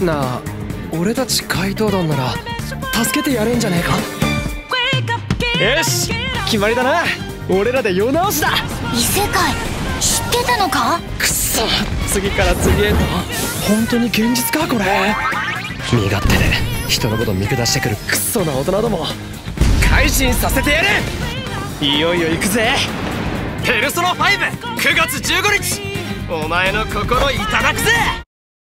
なあ、俺たち怪盗団なら助けてやれんじゃねえか。よし、決まりだな。俺らで世直しだ。 異世界知ってたのか。 くっそ、次から次へと。本当に現実かこれ。身勝手で人のこと見下してくるクソな大人ども改心させてやる。いよいよ行くぜ。ペルソナ5、9月15日、お前の心いただくぜ。